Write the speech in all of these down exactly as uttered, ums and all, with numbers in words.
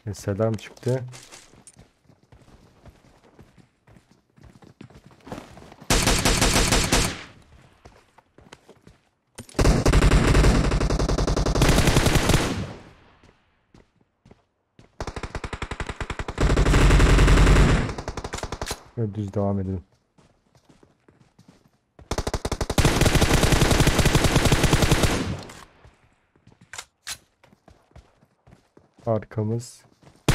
E, selam çıktı. Böyle düz devam edelim. Arkamız.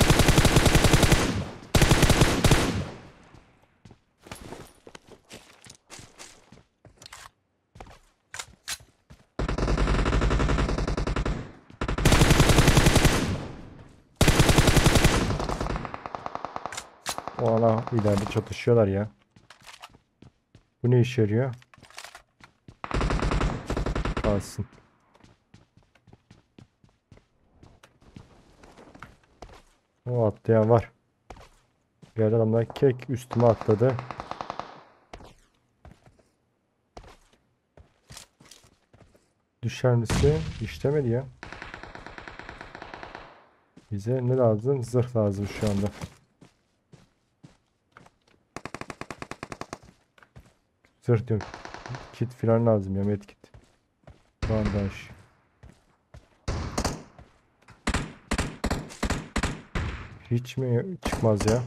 O ana ileride çatışıyorlar ya. Bu ne işe yarıyor? Kalsın. O atlayan var. Diğer adamlar kek üstüme atladı. Düşer misin? İşlemedi ya. Bize ne lazım? Zırh lazım şu anda. Zırh diyorum. Kit falan lazım ya. Medkit. Bandaj. Hiç mi çıkmaz ya?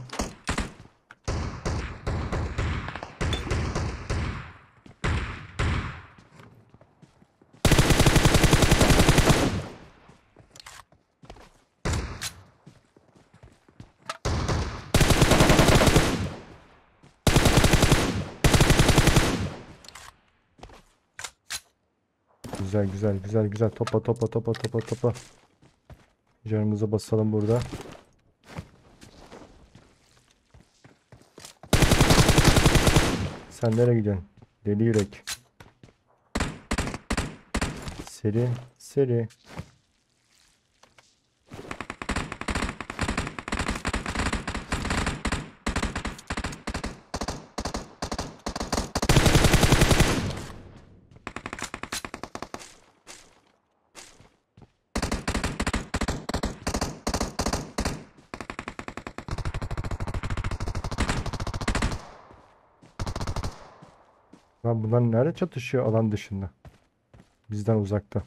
Güzel güzel güzel güzel. Topa topa topa topa topa. Canımıza basalım burada. Sen nereye gidiyorsun? Deli yürek. Seri seri. Lan bunlar nerede çatışıyor alan dışında? Bizden uzakta.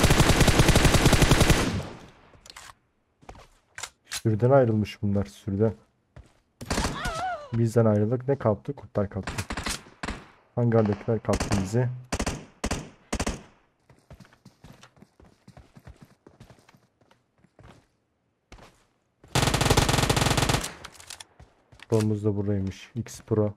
Sürüden ayrılmış bunlar sürüden. Bizden ayrıldık. Ne kaptı? Kurtlar kaptı. Hangardakiler kaptı bizi. Pro'muz da buradaymış. X Pro.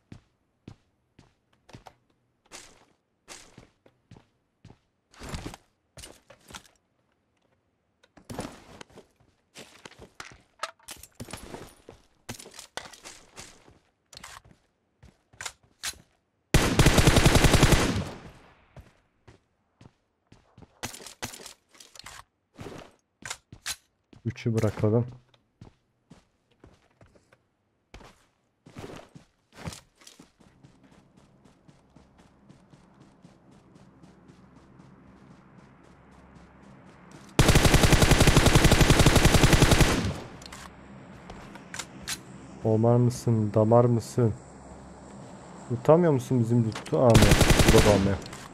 Üçü bırakalım. Omar mısın? Damar mısın? Utanmıyor musun bizim lütfu almaya? Drop almaya.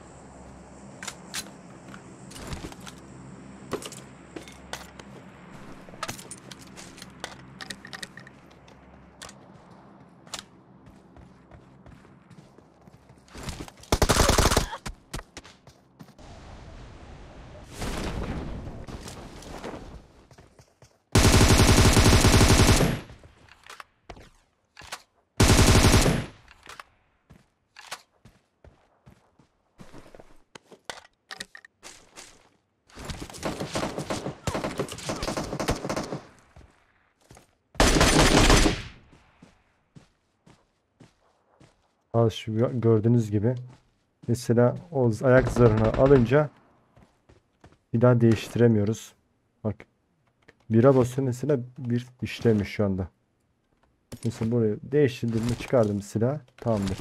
Al şu gö- gördüğünüz gibi. Mesela o z- ayak zırhını alınca bir daha değiştiremiyoruz. Bak. Bira basıyor mesela bir işlemiş şu anda. Mesela burayı değiştirdim mi çıkardım silah. Tamamdır.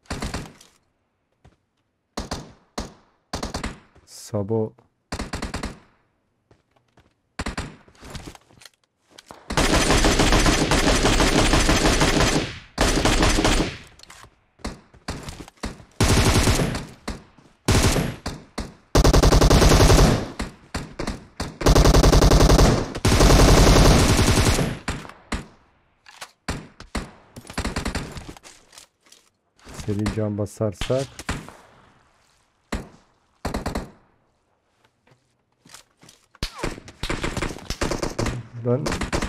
Sabo Seri can basarsak. Ben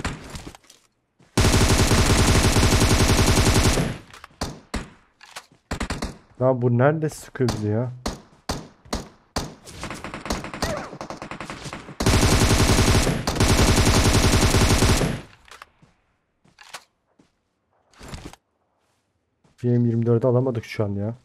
ya bu nerede sıkıyor bizi ya? Bir M yirmi dördü alamadık şu an ya.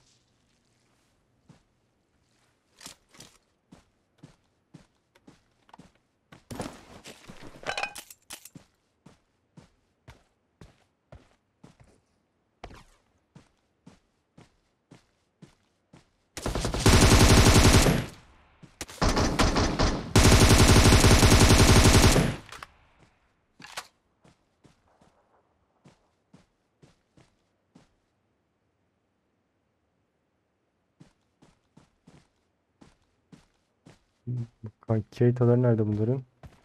Keitalar nerede bunların?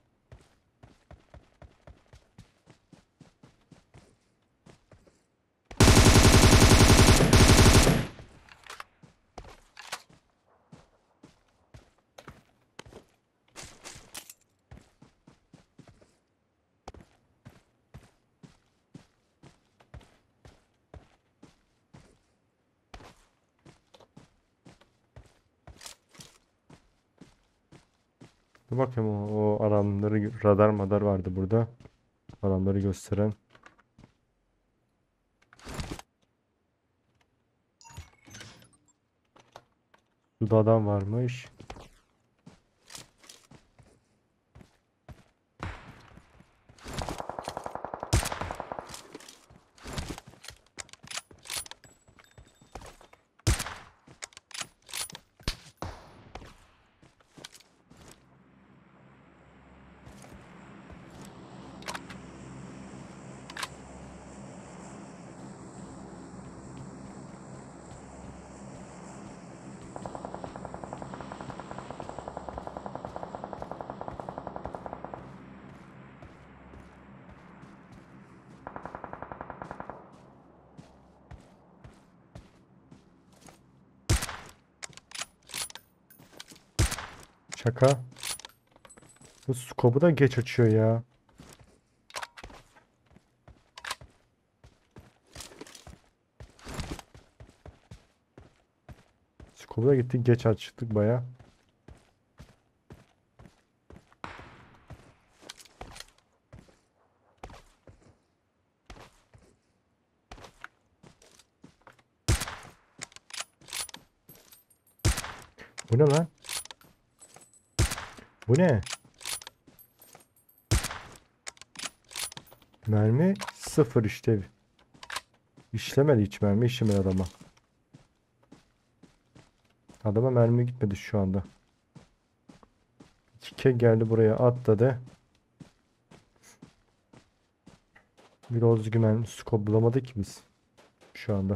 Dur bakayım o, o adamları radar madar vardı burada. Adamları gösteren. Suda adam varmış. Şaka. Bu scope'u da geç açıyor ya. Scope'u da gittik geç açtık baya. Bu ne lan? Bu ne? Mermi sıfır işte. İşlemedi hiç mermi işlemedi adama. Adama mermi gitmedi şu anda. iki K geldi buraya atladı. Bir özgü mermi scope bulamadık ki biz. Şu anda.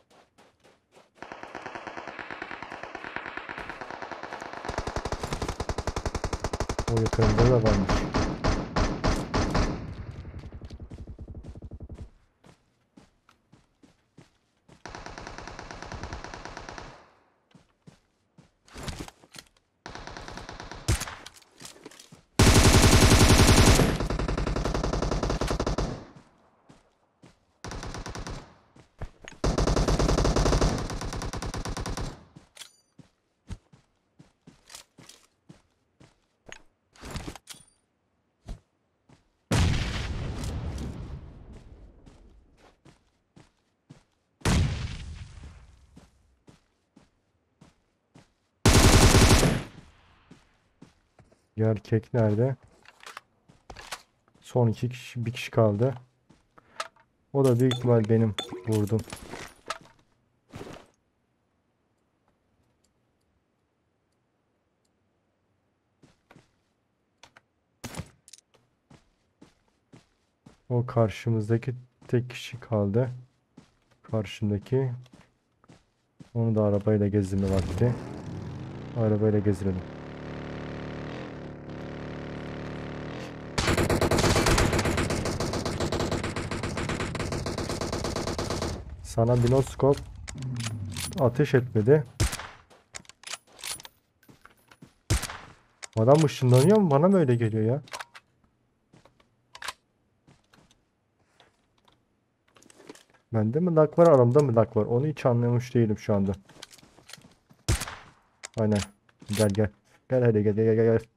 O yakınında da varmış. Diğer kek nerede? Son iki kişi, bir kişi kaldı. O da büyük ihtimal benim vurdum. O karşımızdaki tek kişi kaldı. Karşımdaki. Onu da arabayla gezdirme vakti. Arabayla gezdirelim. Sana binoskop Ateş etmedi. Adam ışınlanıyor mu? Bana mı öyle geliyor ya? Bende mi lag var, aramda mı lag var? Onu hiç anlamış değilim şu anda. Aynen. Gel gel. Gel hadi gel gel gel gel.